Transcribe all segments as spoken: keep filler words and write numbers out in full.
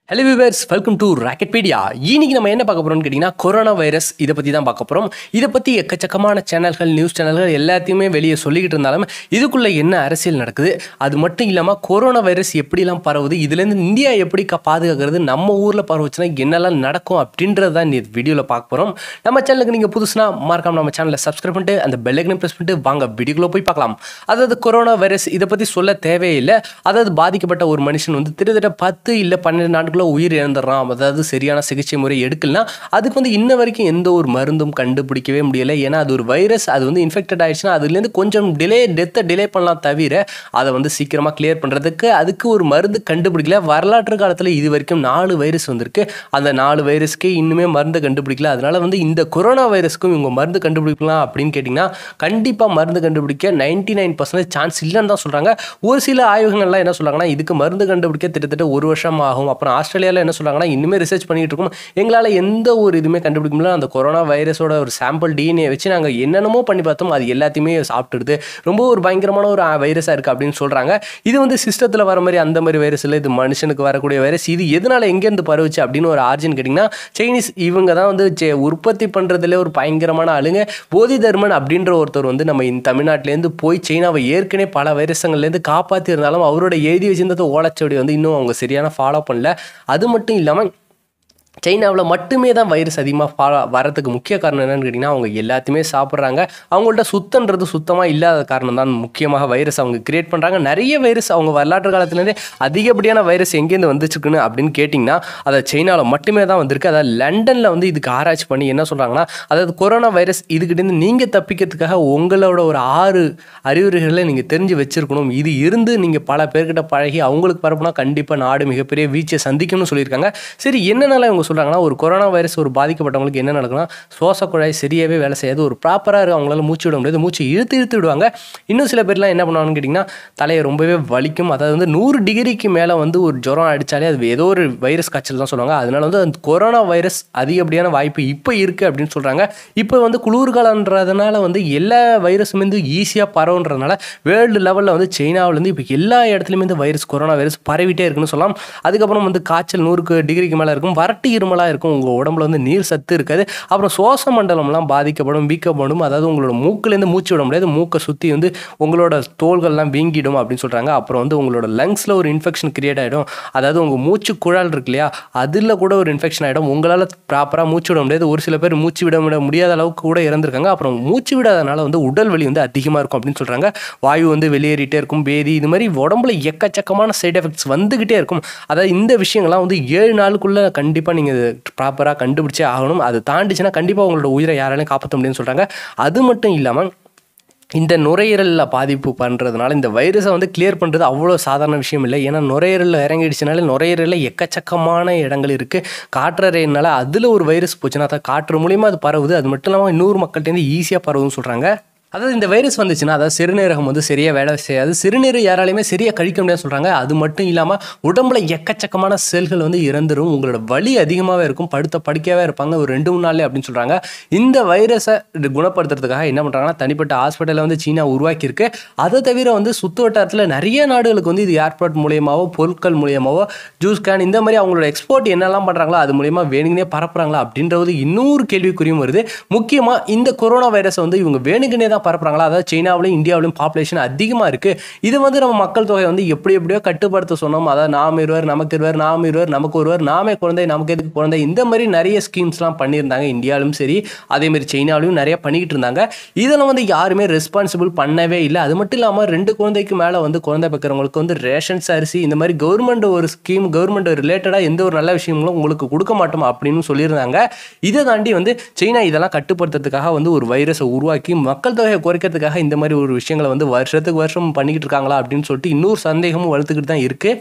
Hello viewers, welcome to Racketpedia. இன்னைக்கு நம்ம என்ன பார்க்க போறோம்னு கேட்டிங்கன்னா கொரோனா வைரஸ் இத பத்தி தான் பார்க்க போறோம். இத பத்தி எக்கச்சக்கமான சேனல்கள், நியூஸ் சேனல்கள் எல்லாத்தையுமே வெளியே சொல்லிக்கிட்டு இருந்தாலும் இதுக்குள்ள என்ன அரசியல் நடக்குது, அது மட்டும் இல்லாம கொரோனா வைரஸ் எப்படிலாம் பரவுது, இதுல இருந்து இந்தியா எப்படி பாதுகாக்கிறது, நம்ம ஊர்ல பரவுச்சுனா என்னெல்லாம் நடக்கும் அப்படின்றத தான் இந்த வீடியோல பார்க்க போறோம். நம்ம சேனலுக்கு நீங்க புதுசுனா மறக்காம நம்ம சேனலை சப்ஸ்கிரைப் பண்ணிட்டு அந்த பெல் ஐகானை பிரஸ் பண்ணிட்டு வாங்க வீடியோக்குள்ள போய் பார்க்கலாம். அதாவது கொரோனா வைரஸ் இத பத்தி சொல்ல தேவையில்லை. அதாவது பாதிக்கப்பட்ட ஒரு மனுஷன் வந்து கிட்டத்தட்ட பத்து இல்ல பன்னிரண்டு நாட்கள் உயிர் இழந்துறான். அதாவது சரியான சிகிச்சை முறை எடுக்கலனா அதுக்கு வந்து இன்ன வரைக்கும் எந்த ஒரு மருந்தும் கண்டுபிடிக்கவே முடியல. ஏன்னா அது ஒரு வைரஸ், அது வந்து இன்ஃபெக்டட் ஆயிடுச்சுன்னா அதுலேருந்து கொஞ்சம் டிலே டெத்தை டிலே பண்ணலாம் தவிர அதை வந்து சீக்கிரமாக கிளியர் பண்ணுறதுக்கு அதுக்கு ஒரு மருந்து கண்டுபிடிக்கல. வரலாற்று காலத்தில் இது வரைக்கும் நாலு வைரஸ் வந்திருக்கு. அந்த நாலு வைரஸ்க்கே இன்னுமே மருந்து கண்டுபிடிக்கல. அதனால வந்து இந்த கொரோனா வைரஸ்க்கும் இவங்க மருந்து கண்டுபிடிக்கலாம் அப்படின்னு கேட்டிங்கன்னா கண்டிப்பாக மருந்து கண்டுபிடிக்க நைன்டி நைன் பர்சன்டேஜ் சான்ஸ் இல்லைன்னு தான் சொல்கிறாங்க. ஒரு சில ஆய்வுகள்லாம் என்ன சொல்கிறாங்கன்னா இதுக்கு மருந்து கண்டுபிடிக்க கிட்டத்தட்ட ஒரு வருஷம் ஆகும். அப்புறம் ஆஸ்திரேலியாவில் என்ன சொல்கிறாங்கன்னா இன்னுமே ரிசர்ச் பண்ணிட்டு இருக்கோம், எங்களால் எந்த ஒரு இதுவுமே கண்டுபிடிக்க முடியல. அந்த கொரோனா வைரஸோட ஒரு சாம்பிள் டிஎன்ஏ வச்சு நாங்கள் என்னென்னமோ பண்ணி பார்த்தோம், அது எல்லாத்தையுமே சாப்பிட்டுடுது. ரொம்ப ஒரு பயங்கரமான ஒரு வைரஸாக இருக்குது அப்படின்னு சொல்கிறாங்க. இது வந்து சிஸ்டத்தில் வர மாதிரி அந்த மாதிரி வைரஸ் இல்லை, இது மனுஷனுக்கு வரக்கூடிய வைரஸ். இது எதனால் எங்கேருந்து பரவுச்சு அப்படின்னு ஒரு ஆர்ஜின் கேட்டிங்கன்னா சைனீஸ் இவங்க தான் வந்து உற்பத்தி பண்ணுறதுல ஒரு பயங்கரமான ஆளுங்க. போதி தர்மன் அப்படின்ற ஒருத்தர் வந்து நம்ம இந்த தமிழ்நாட்டிலேருந்து போய் சைனாவை ஏற்கனவே பல வைரஸங்கள்லேருந்து காப்பாற்றி இருந்தாலும் அவரோட எழுதி வச்சிருந்தது ஓலைச்சுவடி வந்து இன்னும் அவங்க சரியான ஃபாலோ பண்ணல. அது மட்டும் இல்லாமல் சைனாவில் மட்டுமே தான் வைரஸ் அதிகமாக ஃபாலோ வரதுக்கு முக்கிய காரணம் என்னென்னு கேட்டிங்கன்னா அவங்க எல்லாத்தையுமே சாப்பிட்றாங்க. அவங்கள்ட்ட சுத்தன்றது சுத்தமாக இல்லாத காரணம் தான் முக்கியமாக வைரஸ் அவங்க கிரியேட் பண்ணுறாங்க. நிறைய வைரஸ் அவங்க வரலாற்று காலத்துலேருந்தே அதிகப்படியான வைரஸ் எங்கேருந்து வந்துச்சுக்குன்னு அப்படின்னு கேட்டிங்கன்னா அதை சைனாவில் மட்டுமே தான் வந்திருக்கு. அதாவது லண்டனில் வந்து இதுக்கு ஆராய்ச்சி பண்ணி என்ன சொல்கிறாங்கன்னா அதாவது கொரோனா வைரஸ் இதுக்கிட்டேருந்து நீங்கள் தப்பிக்கிறதுக்காக உங்களோட ஒரு ஆறு அறிகுறிகளை நீங்கள் தெரிஞ்சு வச்சுருக்கணும். இது இருந்து நீங்கள் பல பேர்கிட்ட பழகி அவங்களுக்கு பரப்புனா கண்டிப்பாக நாடு மிகப்பெரிய வீச்சை சந்திக்கும்னு சொல்லியிருக்காங்க. சரி, என்னென்னால இவங்க சொல்கிறாங்கன்னா ஒரு கொரோனா வைரஸ் ஒரு பாதிக்கப்பட்டவங்களுக்கு என்ன நடக்குன்னா சுவாச குழாய் சரியாகவே வேலை செய்யாது, ஒரு ப்ராப்பராக அவங்களால மூச்சு விட முடியாது, மூச்சு இழுத்து இழுத்து விடுவாங்க. இன்னும் சில பேர்லாம் என்ன பண்ணுவாங்கன்னு கேட்டிங்கன்னா தலையை ரொம்பவே வலிக்கும். அதாவது வந்து நூறு டிகிரிக்கு மேலே வந்து ஒரு ஜுரம் அடித்தாலே அது ஏதோ ஒரு வைரஸ் காய்ச்சல் தான் சொல்லுவாங்க. அதனால வந்து அந்த கொரோனா வைரஸ் அதிகப்படியான வாய்ப்பு இப்போ இருக்குது அப்படின்னு சொல்கிறாங்க. இப்போ வந்து குளிர்காலன்றதுனால வந்து எல்லா வைரஸுமே வந்து ஈஸியாக பரவுன்றதுனால வேர்ல்டு லெவலில் வந்து சைனாவிலேருந்து இப்போ எல்லா இடத்துலையுமே இந்த வைரஸ் கொரோனா வைரஸ் பரவிட்டே இருக்குன்னு சொல்லலாம். அதுக்கப்புறம் வந்து காய்ச்சல் நூறுக்கு டிகிரிக்கு மேலே இருக்கும், வரட்டு இருமலாக இருக்கும், உங்கள் உடம்புல வந்து நீர் சத்து இருக்காது, அப்புறம் சுவாச மண்டலம்லாம் பாதிக்கப்படும், வீக்கப்படும். அதாவது உங்களோட மூக்கிலேருந்து மூச்சு விட முடியாது, மூக்கை சுற்றி வந்து உங்களோட தோள்கள்லாம் வீங்கிடும் அப்படின்னு சொல்கிறாங்க. அப்புறம் வந்து உங்களோட லங்ஸில் ஒரு இன்ஃபெக்ஷன் கிரியேட் ஆகிடும். அதாவது உங்கள் மூச்சு குழால் இருக்கு இல்லையா, அதில் கூட ஒரு இன்ஃபெக்ஷன் ஆகிடும். உங்களால் ப்ராப்பராக மூச்சு விட முடியாது. ஒரு சில பேர் மூச்சு விட விட முடியாத அளவுக்கு கூட இறந்துருக்காங்க. அப்புறம் மூச்சு விடாதனால வந்து உடல் வலி வந்து அதிகமாக இருக்கும் அப்படின்னு சொல்கிறாங்க. வாயு வந்து வெளியேறிட்டே இருக்கும், பேதி, இது மாதிரி உடம்புல எக்கச்சக்கமான சைட் எஃபெக்ட்ஸ் வந்துக்கிட்டே இருக்கும். அதாவது இந்த விஷயங்கள்லாம் வந்து ஏழு நாளுக்குள்ளே கண்டிப்பாக நீங்கள் ப்ராப்பராக கண்டுபிடிச்சே ஆகணும். அது தாண்டிச்சுன்னா கண்டிப்பாக உங்களோட உயிரை யாராலையும் காப்பாற்ற முடியும்னு சொல்கிறாங்க. அது மட்டும் இல்லாமல் இந்த நுரையீரலில் பாதிப்பு பண்ணுறதுனால இந்த வைரஸை வந்து கிளியர் பண்ணுறது அவ்வளோ சாதாரண விஷயம் இல்லை. ஏன்னா நுரையீரலில் இறங்கிடுச்சுனால நுரையீரலில் எக்கச்சக்கமான இடங்கள் இருக்குது. காற்றறையினால அதில் ஒரு வைரஸ் போச்சுன்னா அதை காற்று மூலிமா அது பரவுது. அது மட்டும் இல்லாமல் இன்னொரு மக்கள்கிட்டேருந்து ஈஸியாக பரவுதுன்னு சொல்கிறாங்க. அதாவது இந்த வைரஸ் வந்துச்சுன்னா அதாவது சிறுநீரகம் வந்து சரியாக வேலை செய்யாது, சிறுநீர் யாராலையுமே சரியாக கழிக்க முடியாது சொல்கிறாங்க. அது மட்டும் இல்லாமல் உடம்புல எக்கச்சக்கமான செல்கள் வந்து இறந்துடும், உங்களோட வலி அதிகமாகவே இருக்கும், படுத்த படுக்கையாகவே இருப்பாங்க ஒரு ரெண்டு மூணு நாள்லேயே அப்படின்னு சொல்கிறாங்க. இந்த வைரஸை குணப்படுத்துறதுக்காக என்ன பண்ணுறாங்கன்னா தனிப்பட்ட ஹாஸ்பிட்டலில் வந்து சீனா உருவாக்கியிருக்கு. அதை தவிர வந்து சுற்று வட்டாரத்தில் நிறைய நாடுகளுக்கு வந்து இது ஏர்போர்ட் மூலியமாவோ பொருட்கள் மூலியமாவோ ஜூஸ் கேன் இந்த மாதிரி அவங்களோட எக்ஸ்போர்ட் என்னெல்லாம் பண்ணுறாங்களோ அது மூலியமா வேணுங்கனே பரப்புறாங்களா அப்படின்றது இன்னொரு கேள்விக்குறியும் வருது. முக்கியமாக இந்த கொரோனா வைரஸை வந்து இவங்க வேணுங்கனே தான் பரப்புறாங்களா. அதாவது சைனாவிலையும் இந்தியாவிலையும் பாப்புலேஷன் அதிகமாக இருக்குது. இது வந்து நம்ம மக்கள் தொகை வந்து எப்படி எப்படியோ கட்டுப்படுத்த சொன்னோம். அதாவது நாம் இருவர் நமக்கு இருவர், நாம் இருவர் நமக்கு ஒருவர், நாமே குழந்தை நமக்கு எதுக்கு குழந்தை, இந்த மாதிரி நிறைய ஸ்கீம்ஸ்லாம் பண்ணியிருந்தாங்க இந்தியாவிலும் சரி, அதேமாதிரி சைனாவிலையும் நிறைய பண்ணிக்கிட்டு இருந்தாங்க. இதெல்லாம் வந்து யாருமே ரெஸ்பான்சிபிள் பண்ணவே இல்லை. அது மட்டும் இல்லாமல் ரெண்டு குழந்தைக்கு மேலே வந்து குழந்தை பெக்கிறவங்களுக்கு வந்து ரேஷன்ஸ் அரிசி இந்த மாதிரி கவர்மெண்ட் ஒரு ஸ்கீம் கவர்மெண்ட் ரிலேட்டடாக எந்த ஒரு நல்ல விஷயங்களும் உங்களுக்கு கொடுக்க மாட்டோம் அப்படின்னு சொல்லியிருந்தாங்க. இதை தாண்டி வந்து சைனா இதெல்லாம் கட்டுப்படுத்துறதுக்காக வந்து ஒரு வைரஸை உருவாக்கி மக்கள் தொகை குறைக்கிறதுக்காக இந்த மாதிரி ஒரு விஷயங்களை வந்து வருஷத்துக்கு வருஷம் பண்ணிக்கிட்டு இருக்காங்களா அப்படின்னு சொல்லிட்டு இன்னொரு சந்தேகமும் வளர்த்துக்கிட்டு தான் இருக்குது.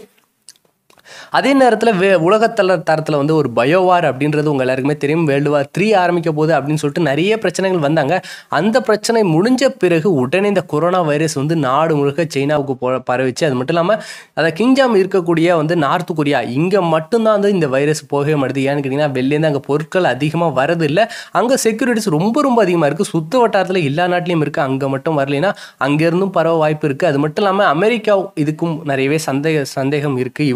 அதே நேரத்தில் வே உலகத்தல தரத்தில் வந்து ஒரு பயோவார் அப்படின்றது உங்கள் எல்லாருக்குமே தெரியும். வேர்ல்டு வார் த்ரீ ஆரம்பிக்க போகுது அப்படின்னு சொல்லிட்டு நிறைய பிரச்சனைகள் வந்தாங்க. அந்த பிரச்சனை முடிஞ்ச பிறகு உடனே இந்த கொரோனா வைரஸ் வந்து நாடு முழுக்க சைனாவுக்கு போ பரவிச்சு. அது மட்டும் இல்லாமல் அதை கிங்ஜாம் இருக்கக்கூடிய வந்து நார்த் கொரியா இங்கே மட்டும்தான் வந்து இந்த வைரஸ் போகவே மாட்டுது. ஏன்னு கேட்டிங்கன்னா வெளிலேருந்து அங்கே பொருட்கள் அதிகமாக வரது இல்லை, அங்கே செக்யூரிட்டிஸ் ரொம்ப ரொம்ப அதிகமாக இருக்குது. சுற்று வட்டாரத்தில் எல்லா நாட்டிலையும் இருக்குது, அங்கே மட்டும் வரலைன்னா அங்கேருந்தும் பரவ வாய்ப்பு இருக்குது. அது மட்டும் இல்லாமல் அமெரிக்கா இதுக்கும் நிறையவே சந்தேக சந்தேகம் இருக்குது, இவங்க தான் இதுக்கு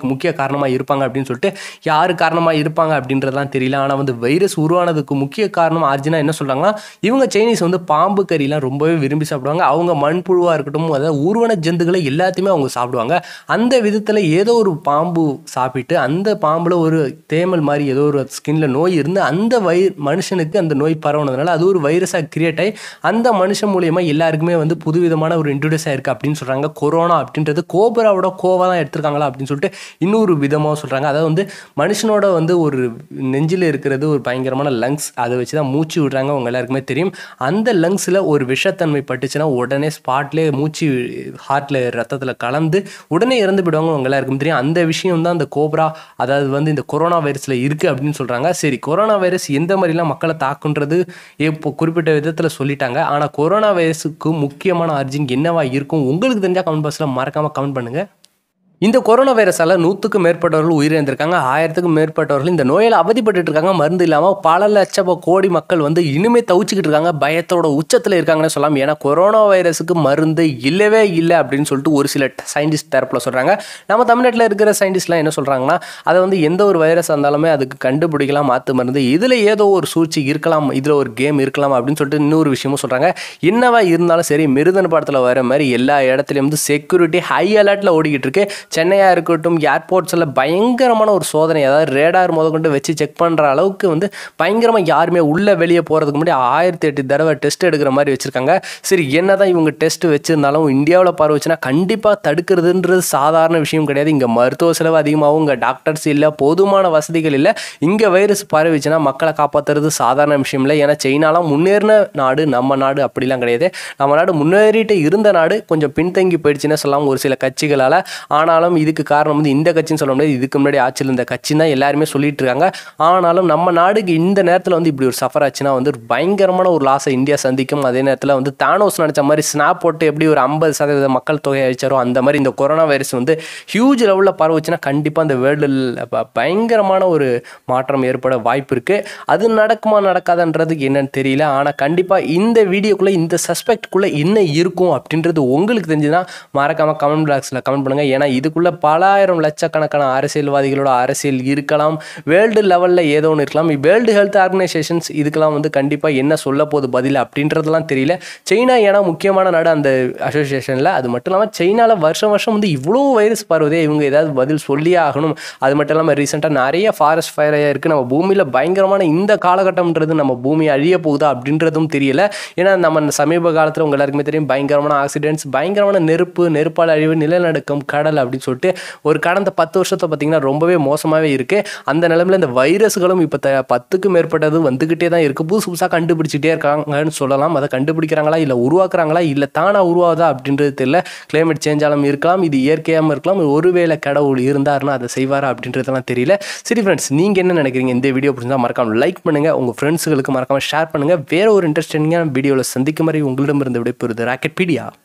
இதுக்கு முக்கிய காரணமாக இருப்பாங்க அப்படின்னு சொல்லிட்டு யார் காரணமாக இருப்பாங்க அப்படின்றதுலாம் தெரியல. ஆனால் வந்து வைரஸ் உருவானதுக்கு முக்கிய காரணம் ஆர்ஜினா என்ன சொல்கிறாங்கன்னா, இவங்க சைனீஸ் வந்து பாம்பு கறிலாம் ரொம்பவே விரும்பி சாப்பிடுவாங்க. அவங்க மண்புழுவாக இருக்கட்டும், அதாவது ஊர்வன ஜந்துக்களை எல்லாத்தையுமே அவங்க சாப்பிடுவாங்க. அந்த விதத்தில் ஏதோ ஒரு பாம்பு சாப்பிட்டு அந்த பாம்பில் ஒரு தேமல் மாதிரி ஏதோ ஒரு ஸ்கின்ல நோய் இருந்து அந்த வை மனுஷனுக்கு அந்த நோய் பரவுனதுனால அது ஒரு வைரஸாக கிரியேட் ஆகி அந்த மனுஷன் மூலியமாக எல்லாருக்குமே வந்து புதுவிதமான ஒரு இன்ட்ரோடியூஸ் ஆயிருக்கு அப்படின்னு சொல்கிறாங்க. கொரோனா அப்படின்றது கோபராவோட கோவா தான் எடுத்திருக்காங்களா அப்படின்னு சொல்லிட்டு இன்னொரு விதமாக சொல்கிறாங்க. அதாவது வந்து மனுஷனோட வந்து ஒரு நெஞ்சில் இருக்கிறது ஒரு பயங்கரமான லங்ஸ், அதை வச்சு தான் மூச்சு விடுறாங்க. அவங்க எல்லாருக்குமே தெரியும். அந்த லங்ஸில் ஒரு விஷத்தன்மை பட்டுச்சுன்னா உடனே ஸ்பாட்லேயே மூச்சு ஹார்ட்டில் ரத்தத்தில் கலந்து உடனே இறந்து போயிடுவாங்க. அவங்க எல்லாருக்கும் தெரியும். அந்த விஷயம் தான் அந்த கோப்ரா, அதாவது வந்து இந்த கொரோனா வைரஸில் இருக்குது அப்படின்னு சொல்கிறாங்க. சரி, கொரோனா வைரஸ் எந்த மாதிரிலாம் மக்களை தாக்குன்றது இப்போ குறிப்பிட்ட விதத்தில் சொல்லிட்டாங்க. ஆனால் கொரோனா வைரஸுக்கு முக்கியமான ஆர்ஜின் என்னவா இருக்கும் உங்களுக்கு தெரிஞ்சால் கமெண்ட் பாக்ஸில் மறக்காமல் கமெண்ட் பண்ணுங்கள். இந்த கொரோனா வைரஸால் நூற்றுக்கும் மேற்பட்டவர்கள் உயிரிழந்திருக்காங்க. ஆயிரத்துக்கும் மேற்பட்டவர்கள் இந்த நோயால் அவதிப்பட்டு இருக்காங்க. மருந்து இல்லாமல் பல லட்சம் கோடி மக்கள் வந்து இனிமேல் தவிச்சிக்கிட்டு இருக்காங்க. பயத்தோட உச்சத்தில் இருக்காங்கன்னு சொல்லலாம். ஏன்னா கொரோனா வைரஸுக்கு மருந்து இல்லவே இல்லை அப்படின்னு சொல்லிட்டு ஒரு சில சயின்டிஸ்ட் தரப்பில் சொல்கிறாங்க. நம்ம தமிழ்நாட்டில் இருக்கிற சயின்டிஸ்ட்லாம் என்ன சொல்கிறாங்கன்னா, அதை வந்து எந்த ஒரு வைரஸ் இருந்தாலுமே அதுக்கு கண்டுபிடிக்கலாம் மாற்று மருந்து, இதில் ஏதோ ஒரு சூழ்ச்சி இருக்கலாம், இதில் ஒரு கேம் இருக்கலாம் அப்படின்னு சொல்லிட்டு இன்னொரு விஷயமும் சொல்கிறாங்க. என்னவா இருந்தாலும் சரி, மிருதன் படத்தில் வர மாதிரி எல்லா இடத்துலையும் வந்து செக்யூரிட்டி ஹை அலர்ட்டில் ஓடிக்கிட்டு இருக்கு. சென்னையாக இருக்கட்டும், ஏர்போர்ட்ஸில் பயங்கரமான ஒரு சோதனை, அதாவது ரேடார் முத கொண்டு வச்சு செக் பண்ணுற அளவுக்கு வந்து பயங்கரமாக யாருமே உள்ளே வெளியே போகிறதுக்கு முன்னாடி ஆயிரத்தி எட்டு தடவை டெஸ்ட் எடுக்கிற மாதிரி வச்சுருக்காங்க. சரி, என்ன தான் இவங்க டெஸ்ட் வச்சுருந்தாலும் இந்தியாவில் பரவுச்சுன்னா கண்டிப்பாக தடுக்கிறதுன்றது சாதாரண விஷயம் கிடையாது. இங்கே மருத்துவ செலவு அதிகமாகவும், இங்கே டாக்டர்ஸ் இல்லை, போதுமான வசதிகள் இல்லை. இங்கே வைரஸ் பரவிச்சுன்னா மக்களை காப்பாற்றுறது சாதாரண விஷயம் இல்லை. ஏன்னா சைனாலாம் முன்னேறின நாடு, நம்ம நாடு அப்படிலாம் கிடையாது. நம்ம நாடு முன்னேறிட்டு இருந்த நாடு கொஞ்சம் பின்தங்கி போயிடுச்சுன்னு சொல்லலாம் ஒரு சில கட்சிகளால். ஆனால் இதுக்கு காரணம் வந்து இந்த கட்சின்னு சொல்ல முடியாது, இதுக்கு முன்னாடி ஆட்சியில் இருந்த கட்சி தான் எல்லாருமே சொல்லிட்டு இருக்காங்க. ஆனாலும் நம்ம நாடுக்கு இந்த நேரத்தில் வந்து இப்படி ஒரு சஃபர் ஆச்சுன்னா வந்து பயங்கரமான ஒரு லாஸை இந்தியா சந்திக்கும். அதே நேரத்தில் வந்து தானோஸ் நினைச்ச மாதிரி ஸ்னாப் போட்டு எப்படி ஒரு ஐம்பது சதவீத மக்கள் தொகை அழிச்சாரோ அந்த மாதிரி இந்த கொரோனா வைரஸ் வந்து ஹியூஜ் லெவலில் பரவுச்சுன்னா கண்டிப்பாக இந்த வேர்ல்டில் பயங்கரமான ஒரு மாற்றம் ஏற்பட வாய்ப்பு இருக்குது. அது நடக்குமா நடக்காதுன்றதுக்கு என்னன்னு தெரியல. ஆனால் கண்டிப்பாக இந்த வீடியோக்குள்ளே இந்த சஸ்பெக்டுக்குள்ளே என்ன இருக்கும் அப்படின்றது உங்களுக்கு தெரிஞ்சுன்னா மறக்காமல் கமெண்ட் பாக்ஸில் கமெண்ட் பண்ணுங்கள். ஏன்னா இது இதுக்குள்ள பல ஆயிரம் லட்சக்கணக்கான அரசியல்வாதிகளோட அரசியல் இருக்கலாம், வேர்ல்டு லெவலில் ஏதோ ஒன்று இருக்கலாம். வேர்ல்டு ஹெல்த் ஆர்கனைசேஷன்ஸ் இதுக்கெல்லாம் வந்து கண்டிப்பாக என்ன சொல்ல போகுது பதில் அப்படின்றதுலாம் தெரியல. சைனா ஏன்னா முக்கியமான நாடு அந்த அசோசியேஷனில். அது மட்டும் இல்லாமல் சைனாவில் வருஷம் வருஷம் வந்து இவ்வளோ வைரஸ் பரவுதே, இவங்க ஏதாவது பதில் சொல்லியே ஆகணும். அது மட்டும் இல்லாமல் ரீசெண்டாக நிறைய ஃபாரஸ்ட் ஃபயர் இருக்குது. நம்ம பூமியில் பயங்கரமான இந்த காலகட்டம்ன்றது நம்ம பூமி அழிய போகுதா அப்படின்றதும் தெரியல. ஏன்னா நம்ம சமீப காலத்தில் உங்க எல்லாருக்குமே தெரியும் பயங்கரமான ஆக்சிடென்ட்ஸ், பயங்கரமான நெருப்பு, நெருப்பால் அழிவு, நிலநடுக்கம், கடல் அப்படின்னு சொல்லிட்டு ஒரு கடந்த பத்து வருஷத்தை பார்த்தீங்கன்னா ரொம்பவே மோசமாகவே இருக்குது. அந்த நிலைமையில் இந்த வைரஸ்களும் இப்போ த பத்துக்கும் மேற்பட்டது வந்துக்கிட்டே தான் இருக்குது. புதுசு புதுசாக கண்டுபிடிச்சிட்டே இருக்காங்கன்னு சொல்லலாம். அதை கண்டுபிடிக்கிறாங்களா இல்லை உருவாக்குறாங்களா இல்லை தானாக உருவாகுதா அப்படின்றது தெரியல. கிளைமேட் சேஞ்சாலும் இருக்கலாம், இது இயற்கையாகவும் இருக்கலாம். ஒருவேளை கடவுள் இருந்தாருன்னா அதை செய்வாரா அப்படின்றதெல்லாம் தெரியல. சரி ஃப்ரெண்ட்ஸ், நீங்கள் என்ன நினைக்கிறீங்க? இந்த வீடியோ பிடிச்சிருந்தா மறக்காம லைக் பண்ணுங்கள், உங்கள் ஃப்ரெண்ட்ஸுகளுக்கு மறக்காமல் ஷேர் பண்ணுங்கள். வேறு ஒரு இன்ட்ரெஸ்டிங்கான வீடியோவில் சந்திக்கும் வரை உங்களிடமிருந்து விடைபெறுவது ராக்கெட் பீடியா.